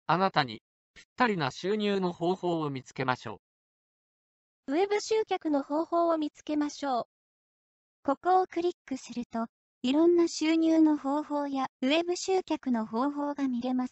あなたにぴったりな収入の方法を見つけましょウェブ集客の方法を見つけましょう。ここをクリックすると、いろんな収入の方法やウェブ集客の方法が見れます。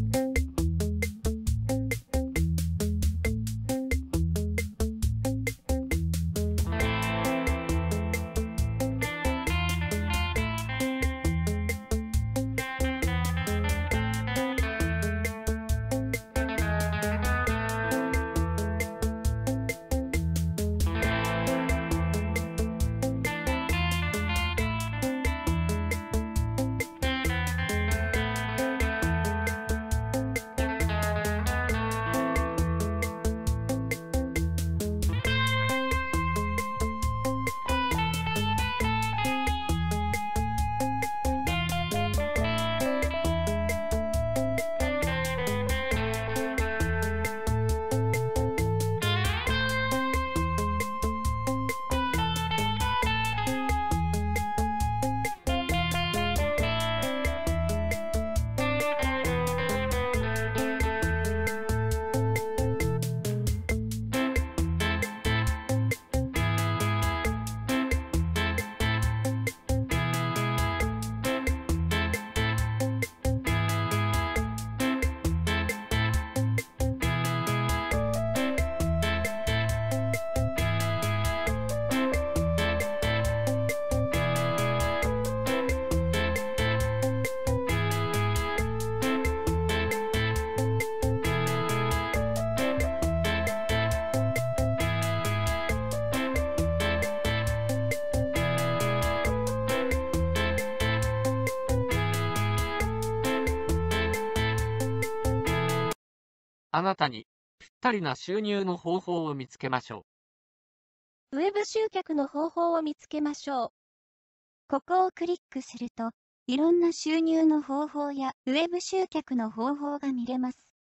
う。あなたにぴったりな収入の方法を見つけましょウェブ集客の方法を見つけましょう。ここをクリックすると、いろんな収入の方法やウェブ集客の方法が見れます。